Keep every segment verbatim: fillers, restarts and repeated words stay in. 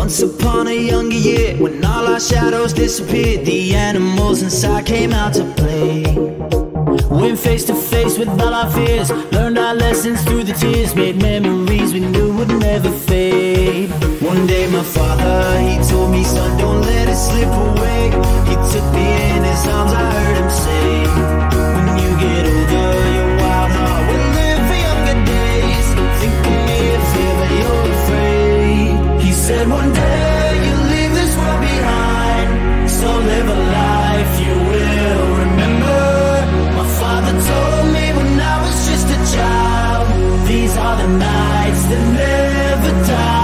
Once upon a younger year, when all our shadows disappeared, the animals inside came out to play. Went face to face with all our fears, learned our lessons through the tears, made memories we knew would never fade. One day my father, he told me, son, don't let it slip away. He took me in his arms, I heard him say, when you get older, your wild heart will live for younger days. Think of me if ever you're afraid. He said one day you'll leave this world behind, so live a life you will remember. My father told me when I was just a child, these are the nights that never die.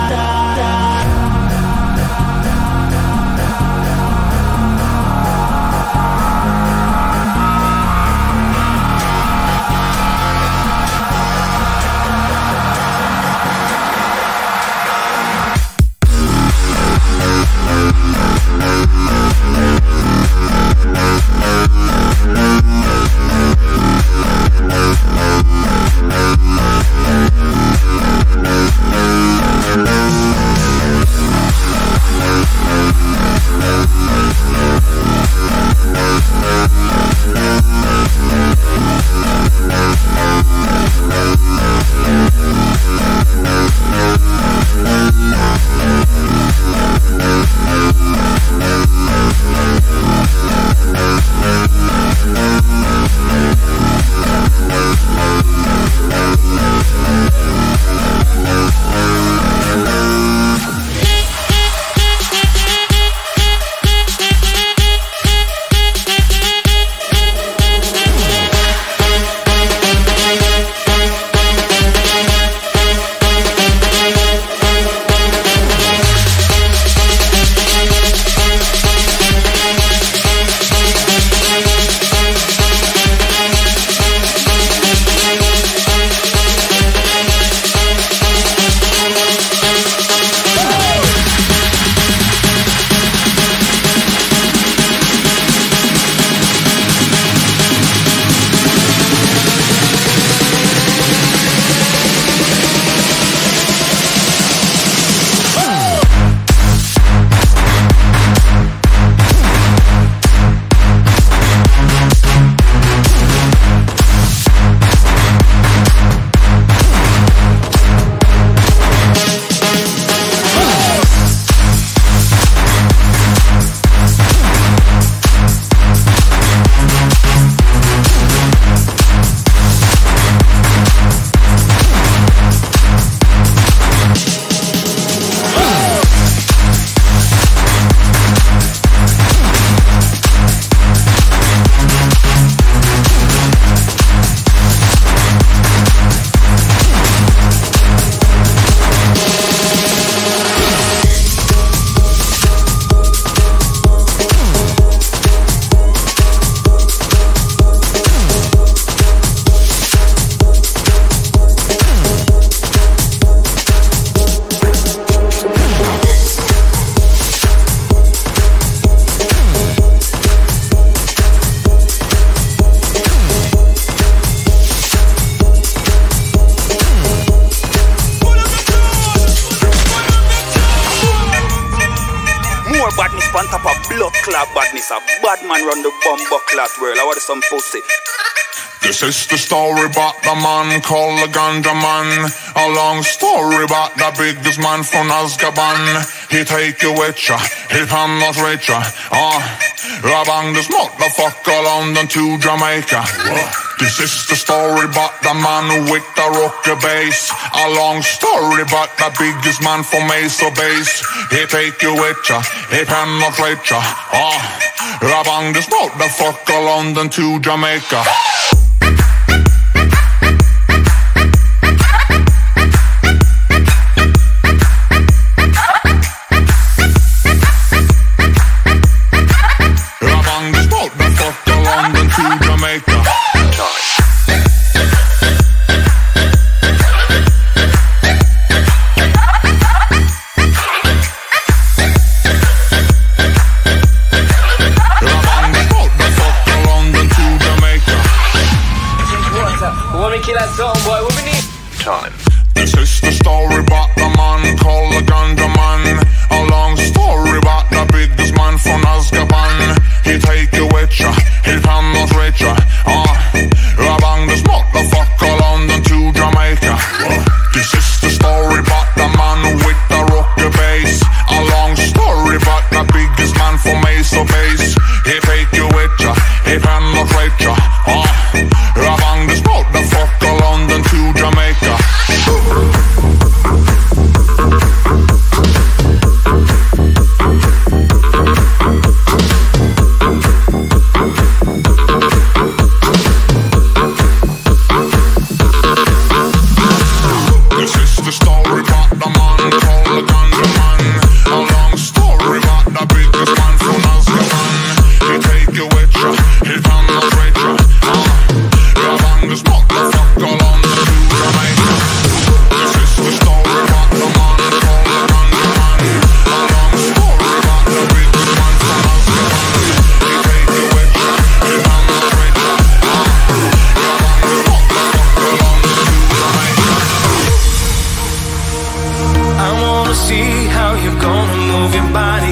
Some pussy. This is the story about the man called the Ganja Man. A long story about the biggest man from Azkaban. He take you with ya, he penetrate ya. Ah, uh, bang this motherfucker London to Jamaica. This is the story about the man with the rocker bass. A long story about the biggest man from Mesa Base. He take you with ya, he penetrate ya. Ah, uh, bang this motherfucker London to Jamaica.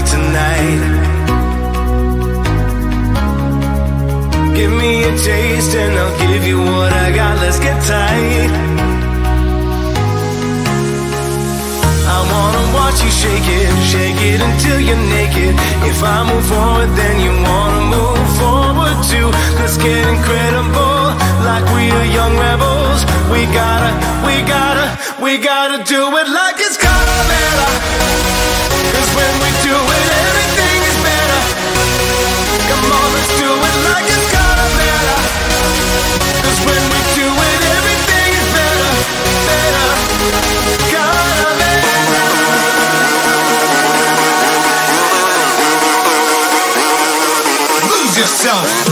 tonight. Give me a taste and I'll give you what I got. Let's get tight. I wanna watch you shake it, shake it until you're naked. If I move forward, then you wanna move forward too. Let's get incredible, like we are young rebels. We gotta, we gotta, we gotta do it like it's Calavera. Cause when we do it, everything is better. Come on, let's do it like it's Calavera. Cause when we do it, everything is better, better. Calavera. Lose yourself.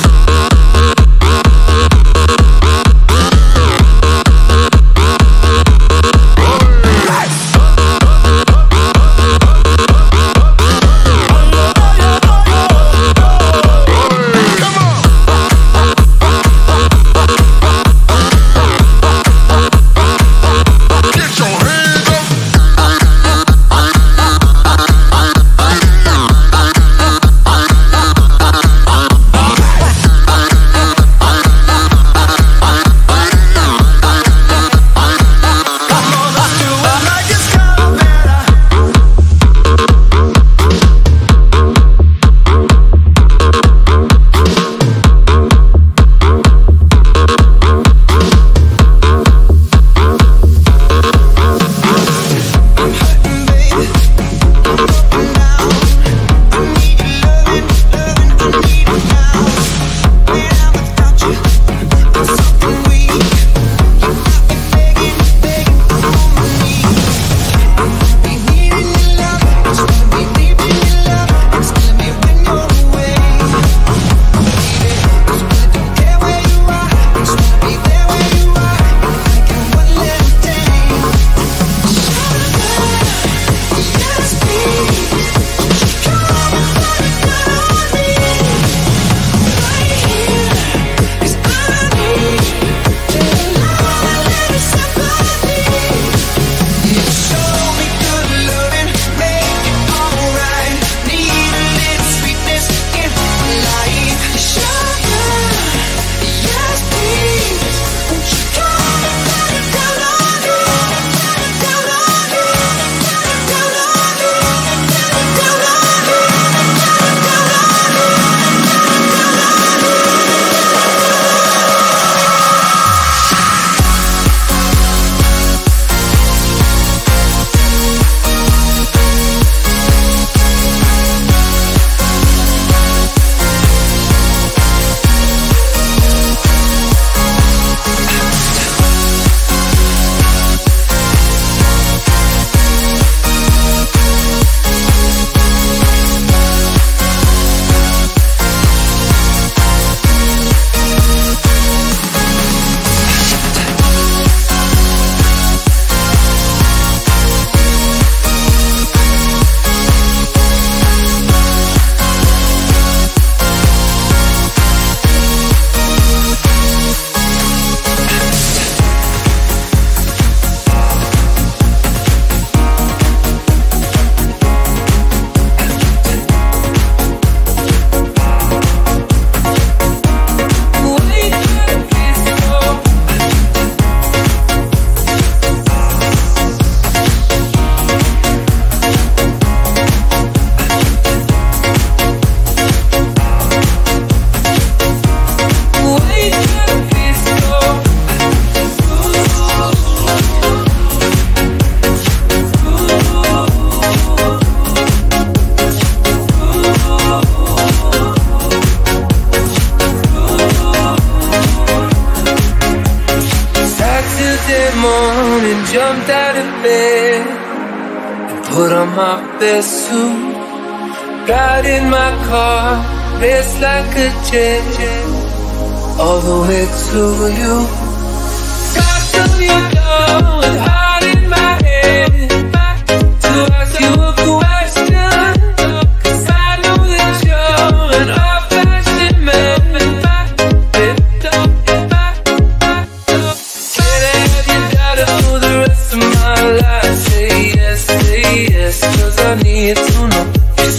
jumped out of bed and put on my best suit. Got in my car, raced like a jet, all the way to you. Knocked on your door with heart in my head to ask you a question, 'cause I know that you're an old-fashioned man. Can I have your daughter for the rest of my life? Say yes, say yes, 'cause I need to know.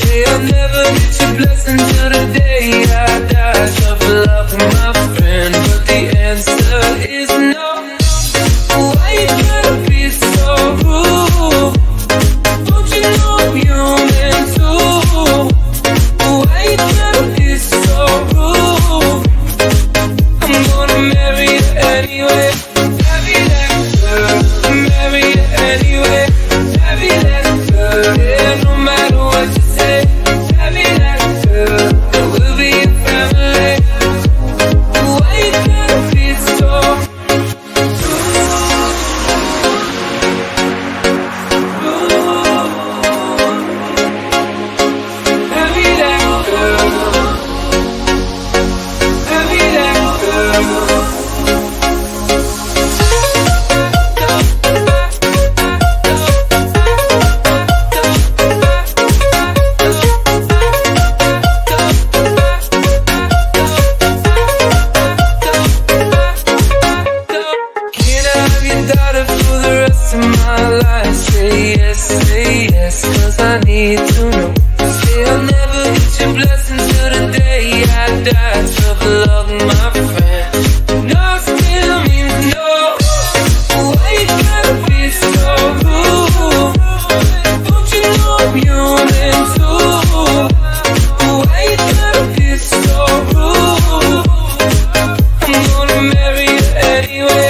blessing till the day I die. Tough love, my friend, but the answer is no. Why you gotta be so rude? Don't you know I'm human too? Why you gotta be so rude? I'm gonna marry you anyway. Marry that girl, marry you anyway. Marry that girl, yeah, no matter what you say. Marry that girl, and we'll be a family. Why you gotta be so rude? Marry that girl, marry that girl. Can I have your daughter for the rest of my life? Say yes, say yes, cause I need to know. Say I'll never get your blessing till the day I die. Tough love, my friend. No still means no. Why you gotta be so rude? Don't you know I'm human too? Why you gotta be so rude? I'm gonna marry you anyway.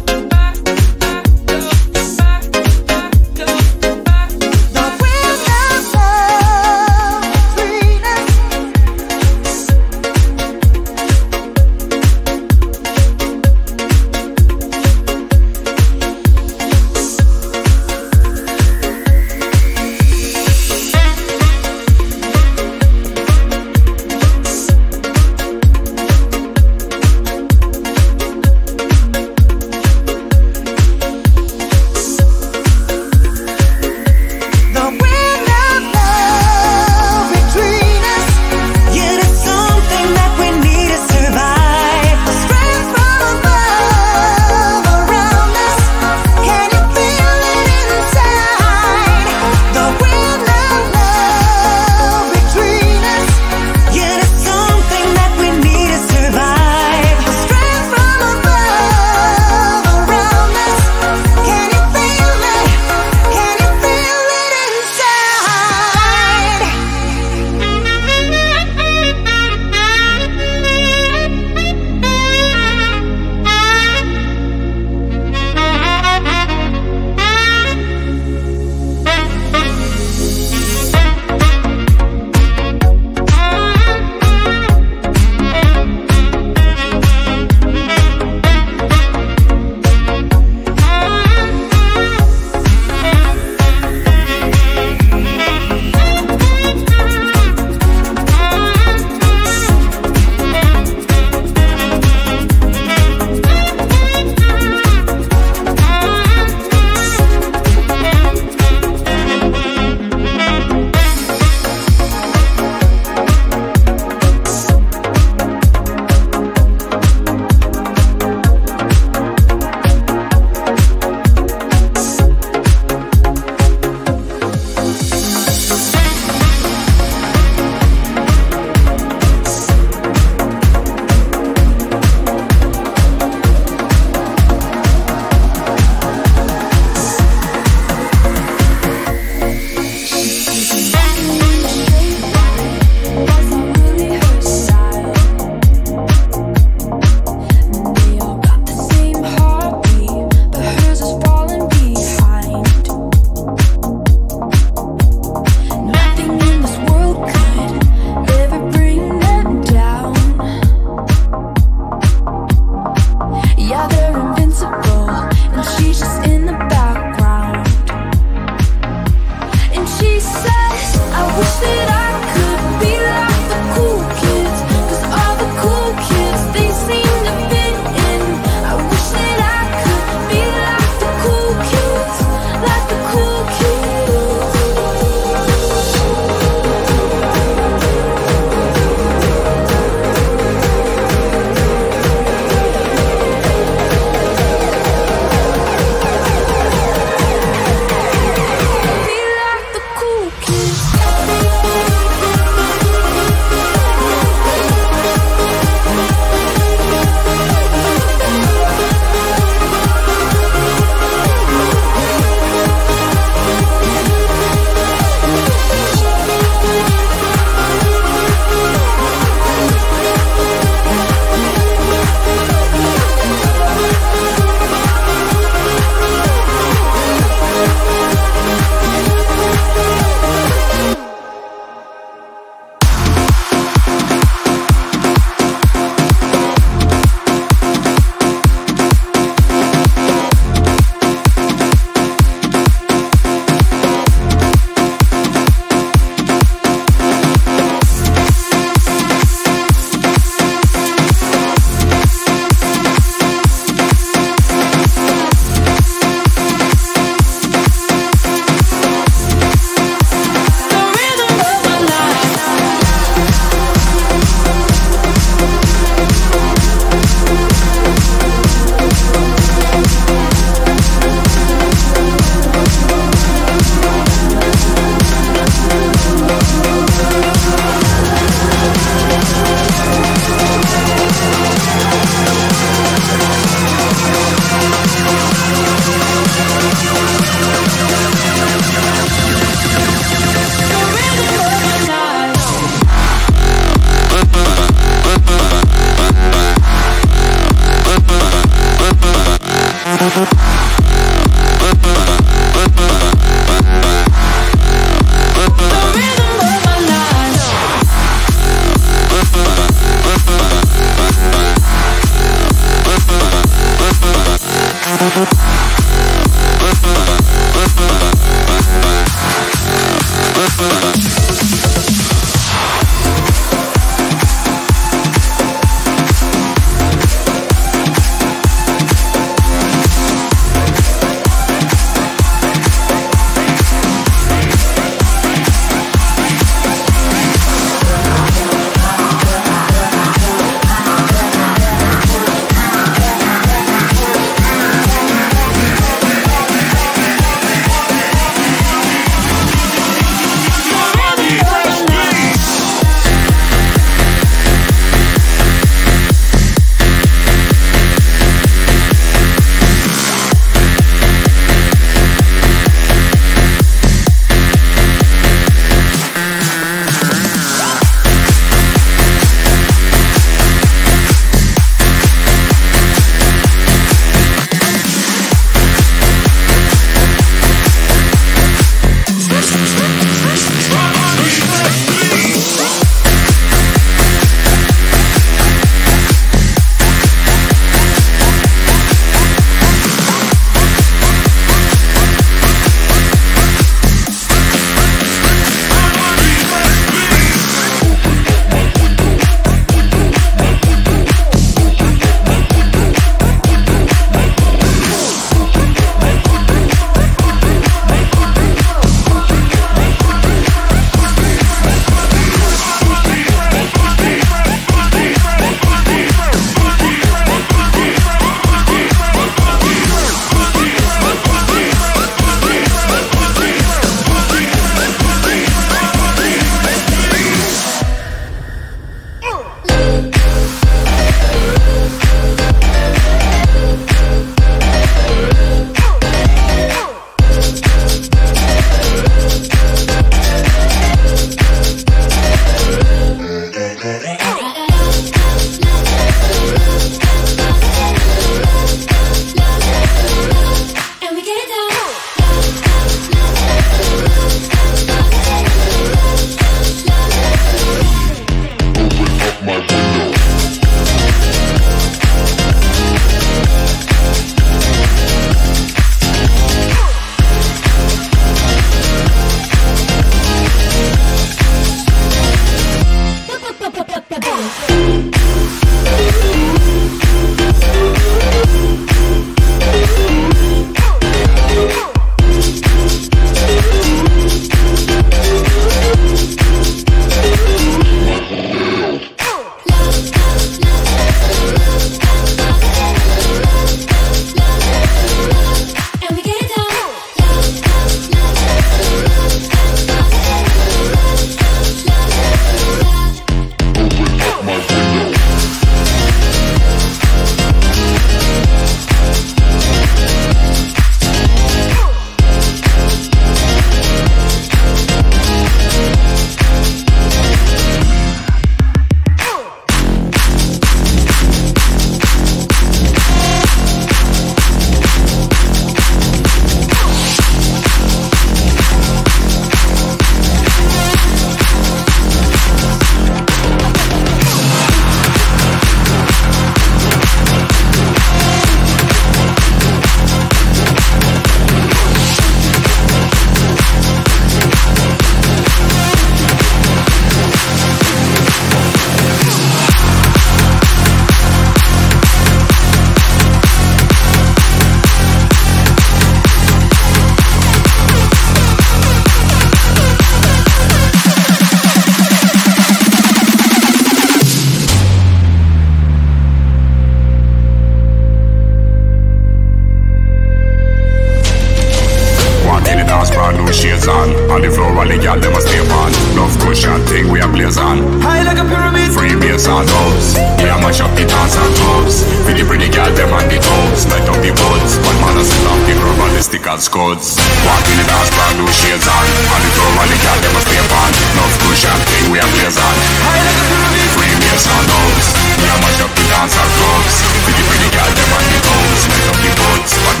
Scots. Walking in the dance, brand new shades on. On the floor, while the cat them a stay on. Love cool champagne, we are blaze on. High like a pyramid, free me a sound house. We are mash up the dance our clubs. Pretty pretty gal them on the toes. Light up the butts, but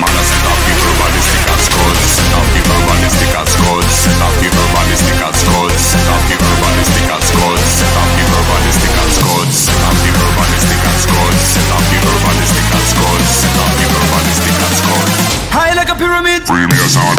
free me a sound.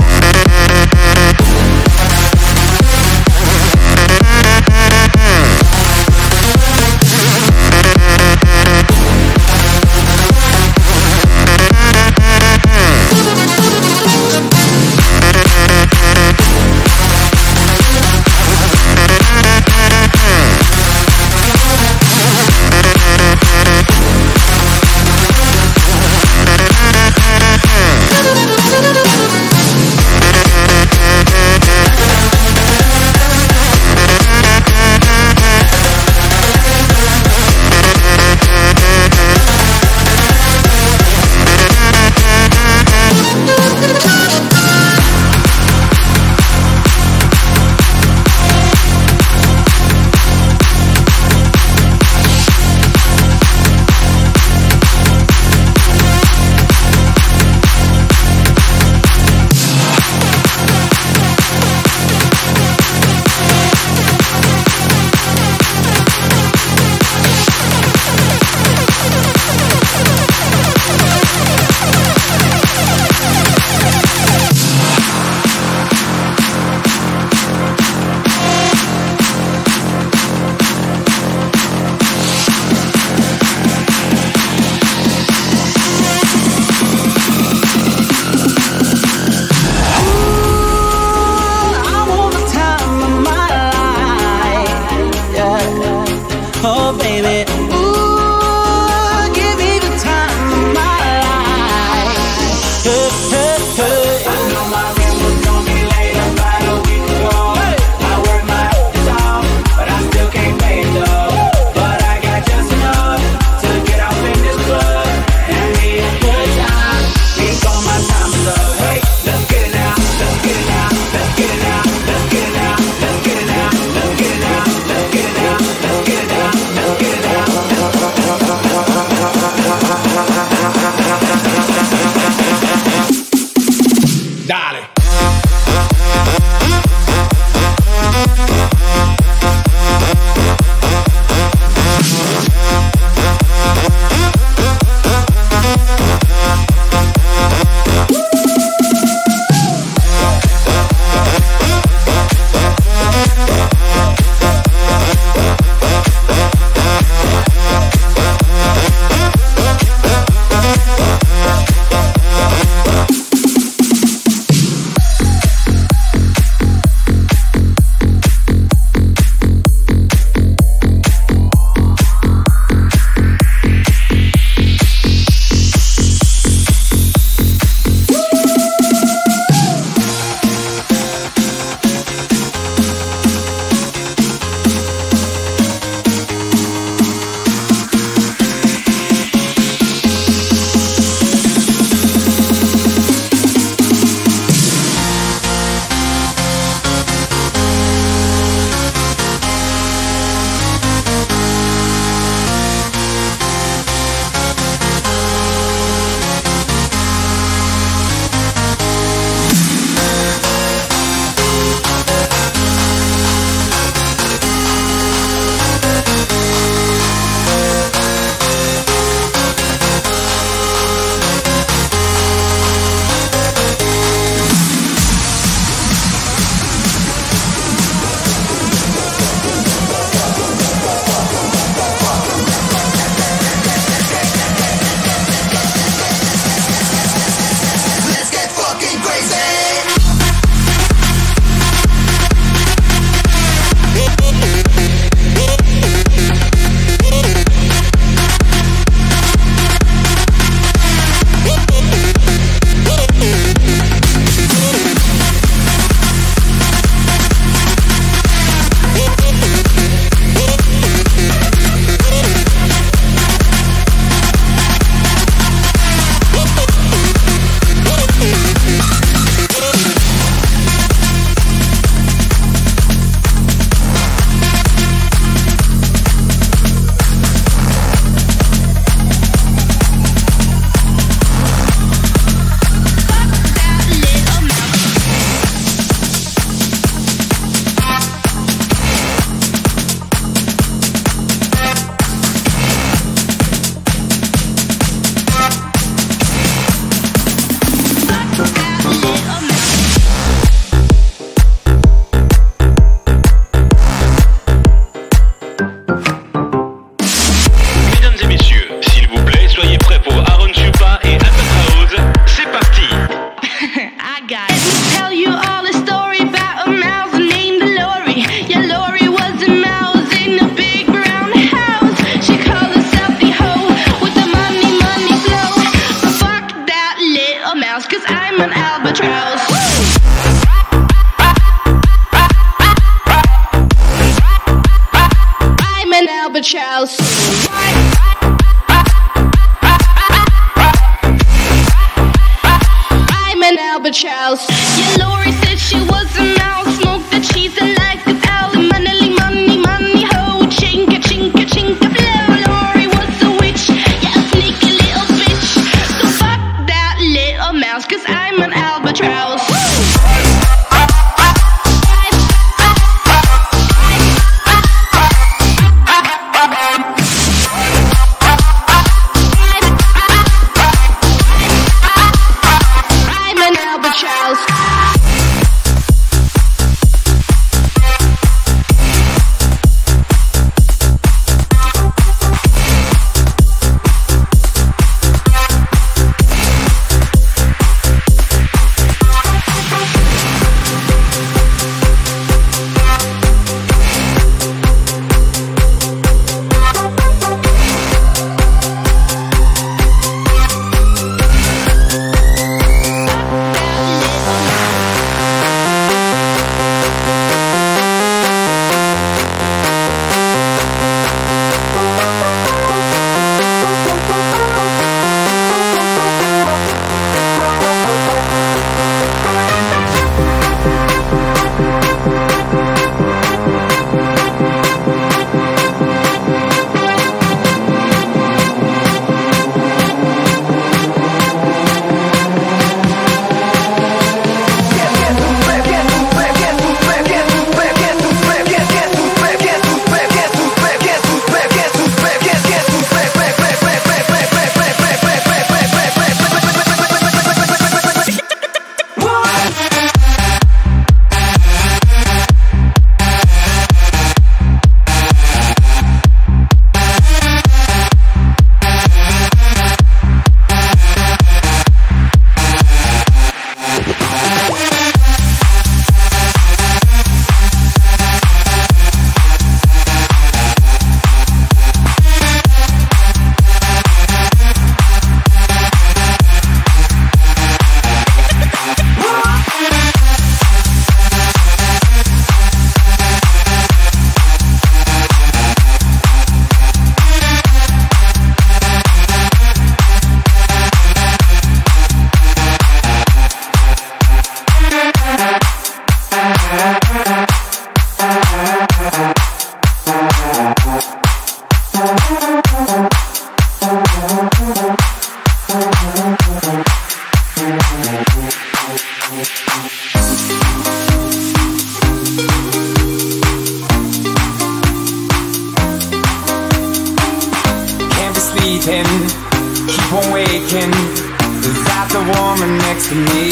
burning, keep on waking, without the woman next to me.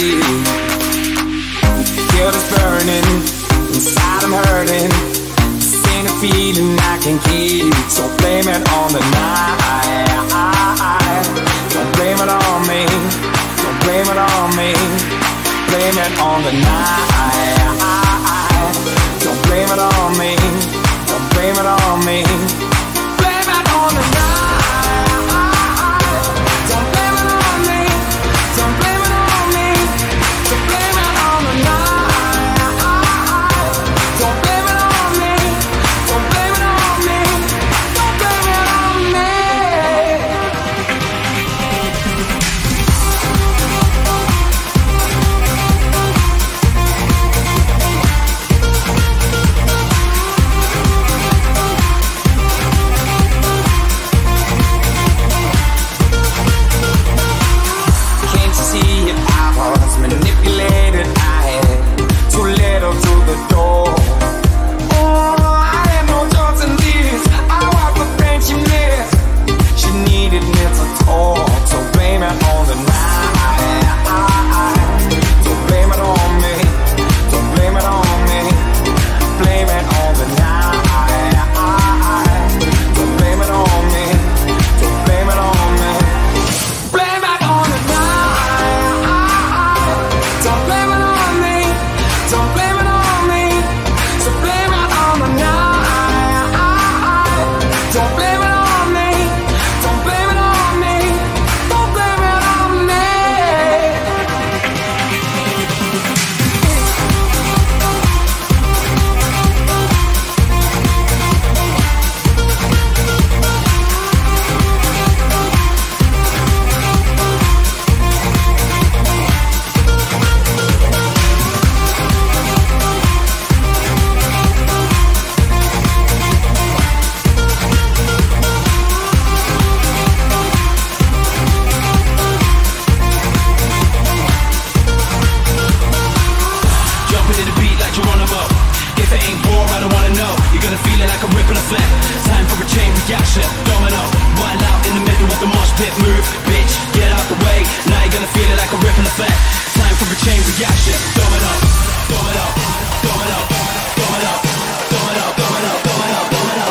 Guilt is burning, inside I'm hurting. This ain't a feeling I can keep, so blame it on the night. Don't blame it on me, don't blame it on me. Blame it on the night. Don't blame it on me, don't blame it on me. Blame it on the night. Don't blame it on me, don't blame it on me. Don't blame it on the night. Don't blame it on me, don't blame it on me. Don't blame it on me. Manipulated, I had too little to the door. Oh, I had no thoughts in this. I was the pain she missed. She needed me to talk, so blame it on the night. Don't blame it on me, don't blame it on me. Blame it on the night. Don't blame it on me, don't blame it on me. Blame it on the night. Don't blame it on me, don't blame it on me. So blame it on the night. Don't blame it on me, don't blame it on me. Don't blame it on me. Jumping to the beat like you wanna mo. If it ain't war, I don't wanna know. You're gonna feel it like a ripple effect. Time for a chain reaction. Domino, wild out in the middle of the mosh pit. Move, bitch, get out the way. Now you're gonna feel it like a ripple effect. Time for a chain reaction. Domino, domino, domino, domino, domino, domino, domino, domino,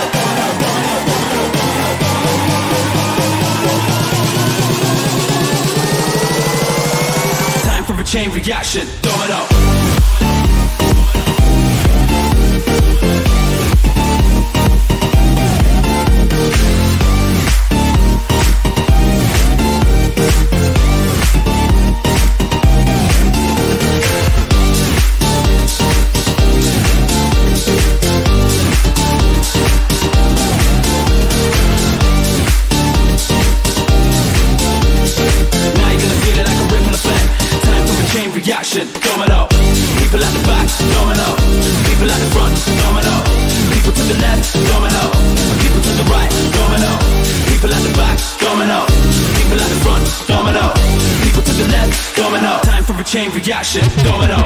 domino. Time for a chain reaction. Domino. Reaction, domino. People at the back, domino. People at the front, domino. People to the left, domino. People to the right, domino. People at the back, domino. People at the front, domino. People to the left, domino. Time for a chain reaction, domino.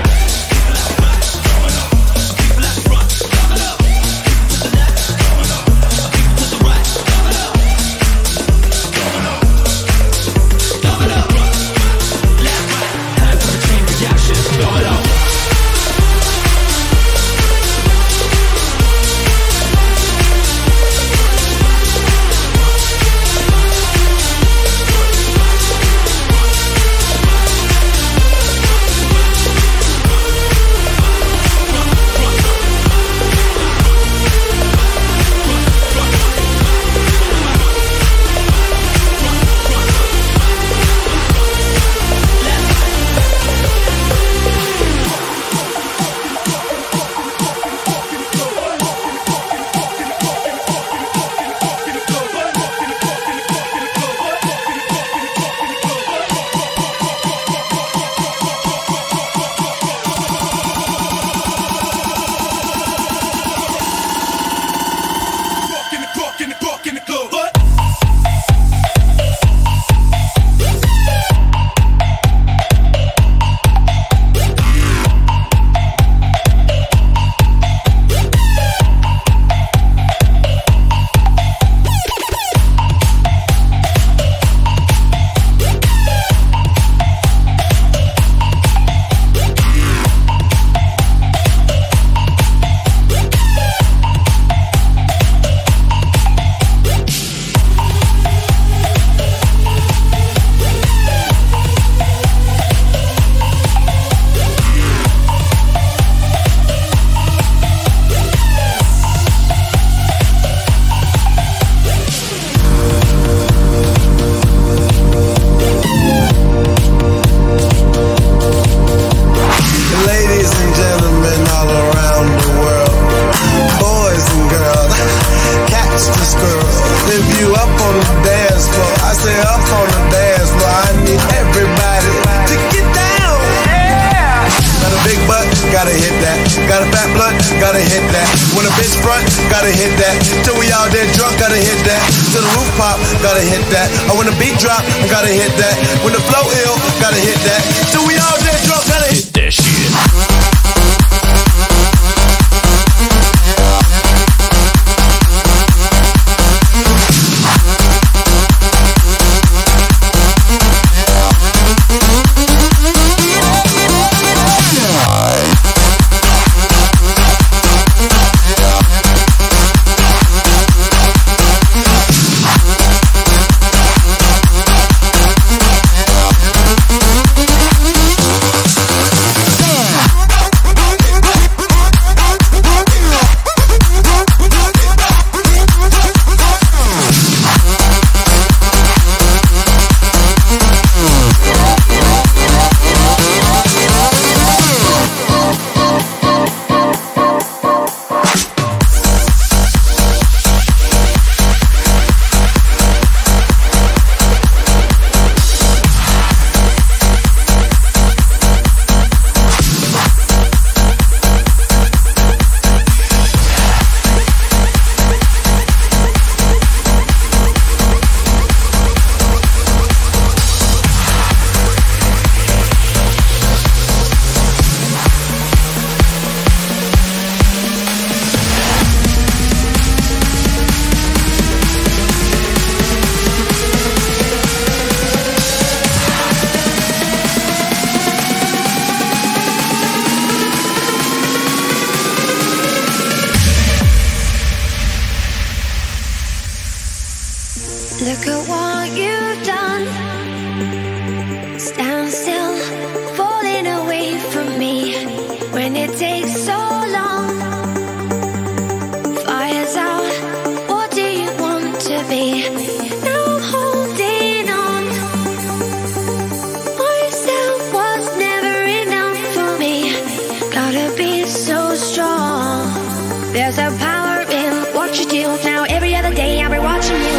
gotta hit that. Till we out there drunk, gotta hit that. Till the roof pop, gotta hit that. Or when the beat drop, gotta hit that. When the flow ill, gotta hit that. Till we out there drunk, gotta hit that shit. Look at what you've done. Stand still, falling away from me. When it takes so long, fire's out, what do you want to be? Now I'm holding on. Myself was never enough for me. Gotta be so strong. There's a power in what you do. Now every other day I'll be watching you.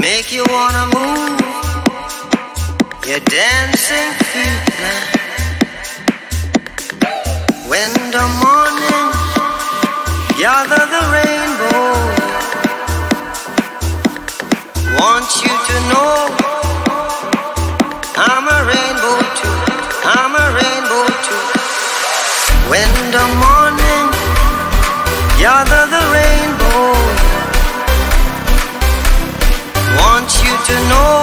make you wanna move your dancing feet now. When the morning gather the rainbow, want you to know I'm a rainbow too, I'm a rainbow too. When the morning gather the rainbow, want you to know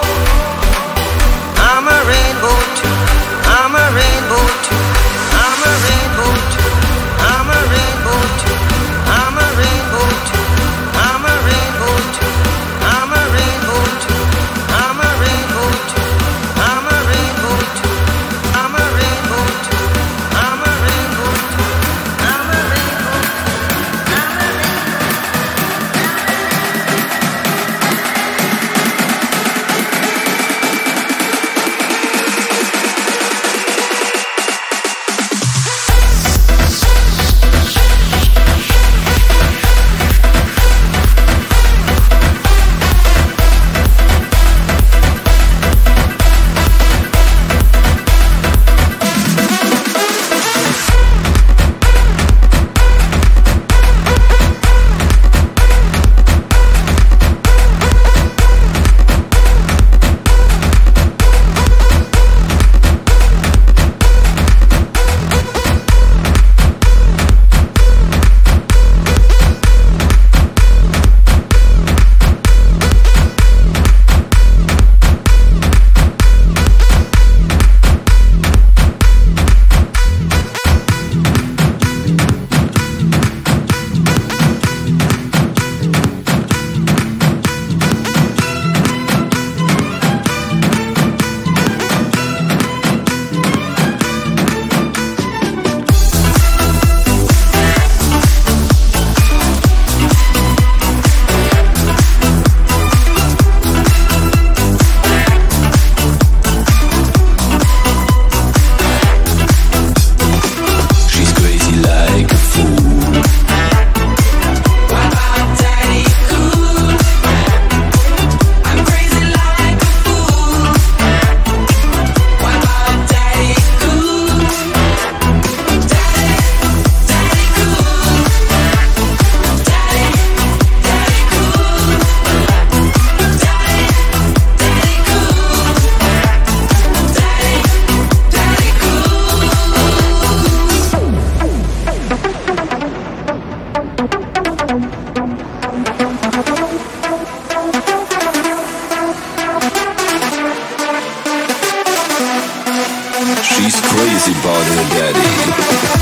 I'm a rainbow too, I'm a rainbow too, I'm a rainbow too, I'm a rainbow too, I'm a rainbow too, I'm a rainbow too, I'm a rainbow too, I'm a rainbow too, I'm a rainbow too, I'm a rainbow too, I'm a rainbow too, I'm a rainbow too, I'm a rainbow. She's crazy about her daddy.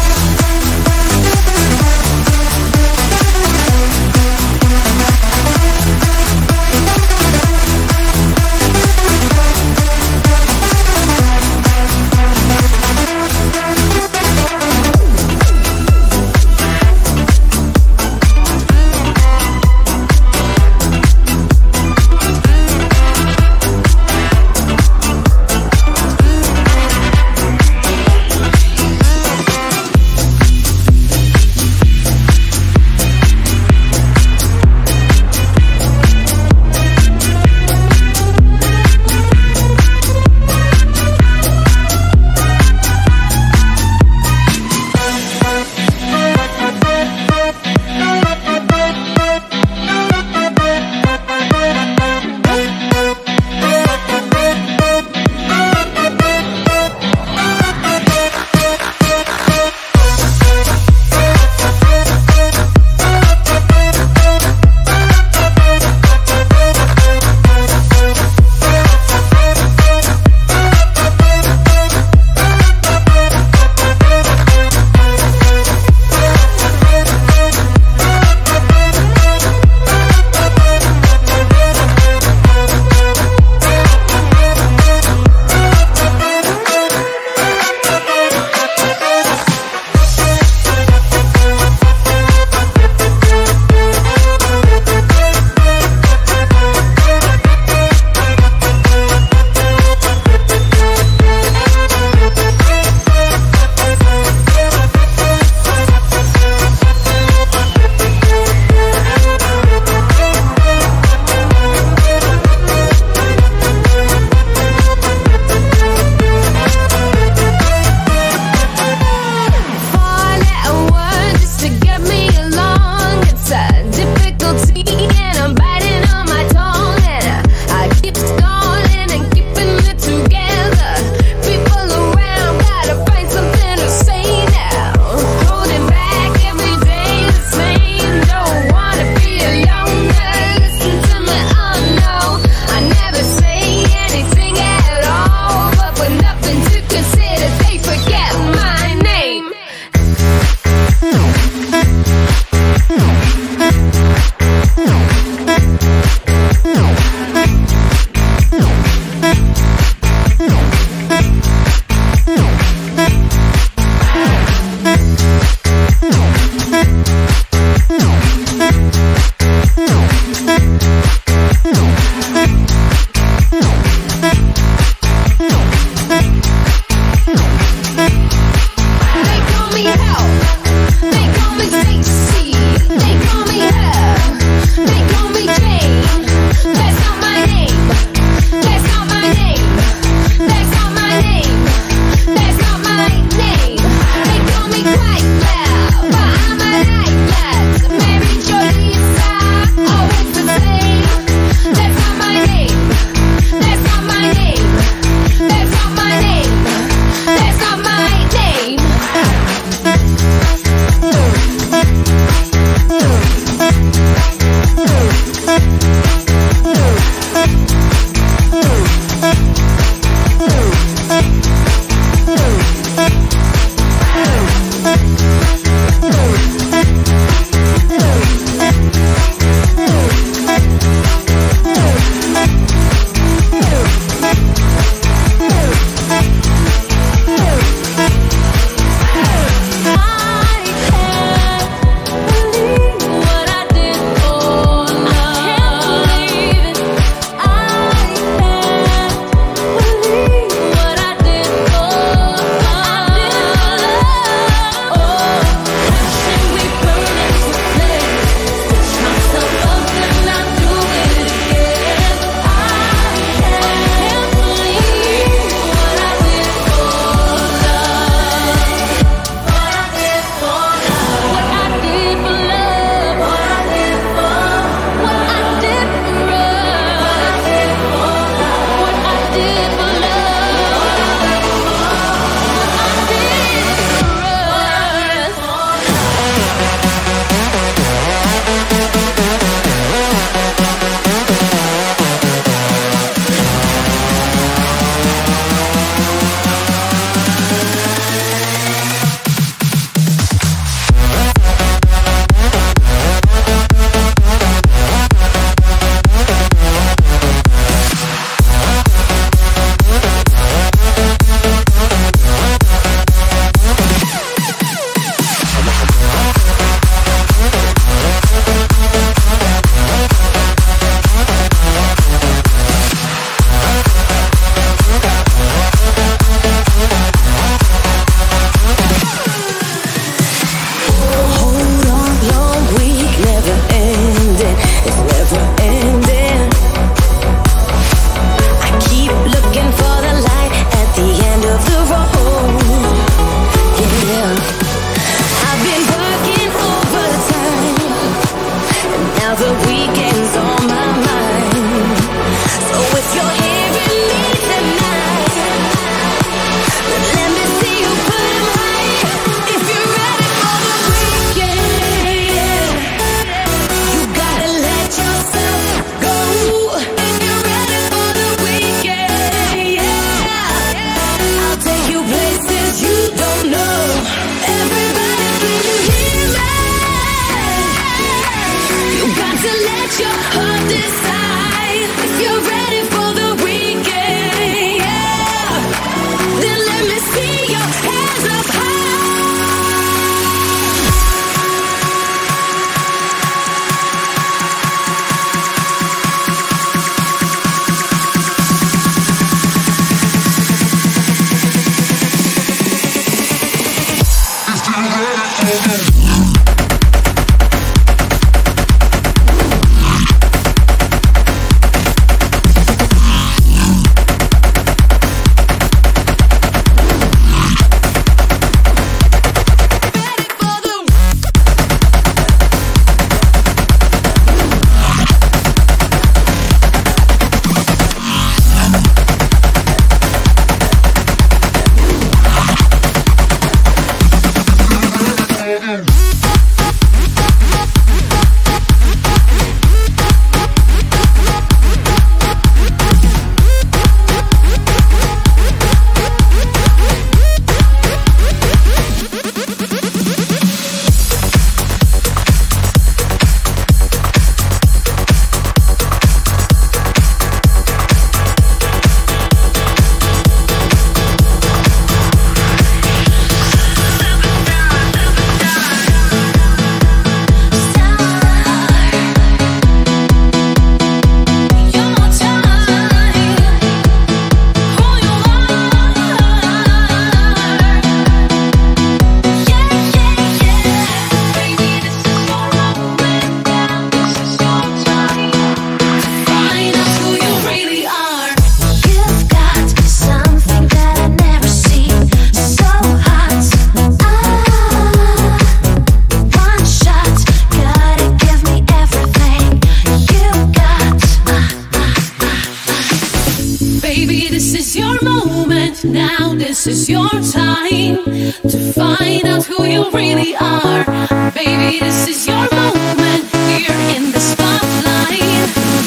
moment. Now this is your time to find out who you really are. Baby, this is your moment. You're in the spotlight,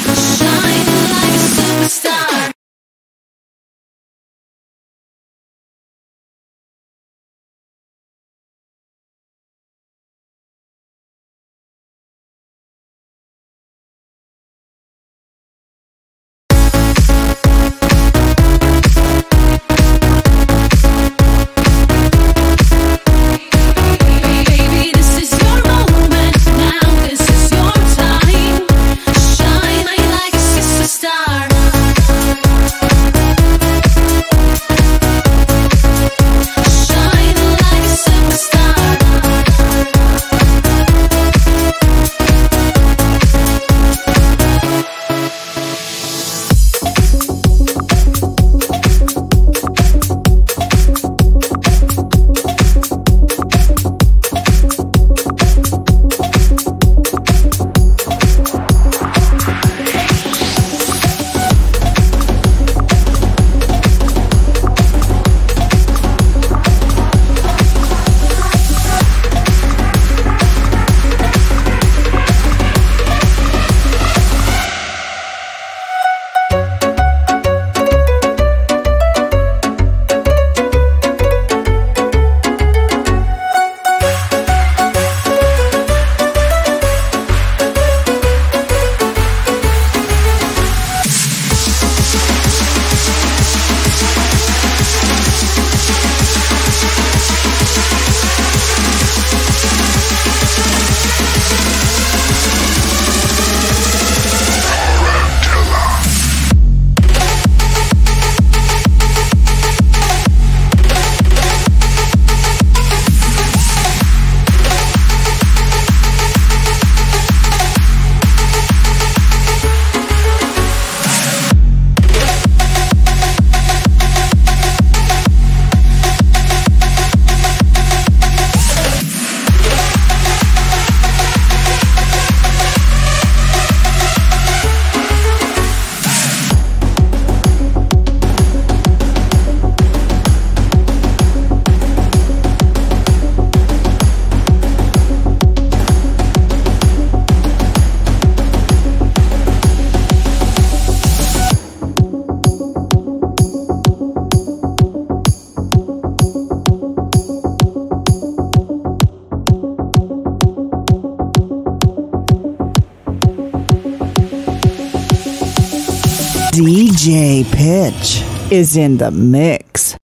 shining like a superstar. D J Pitch is in the mix.